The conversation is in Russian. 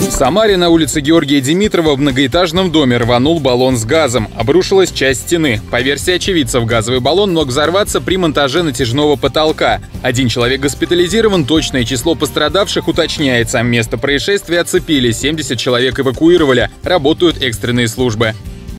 В Самаре на улице Георгия Димитрова в многоэтажном доме рванул баллон с газом. Обрушилась часть стены. По версии очевидцев, газовый баллон мог взорваться при монтаже натяжного потолка. 1 человек госпитализирован, точное число пострадавших уточняется. Место происшествия оцепили, 70 человек эвакуировали. Работают экстренные службы.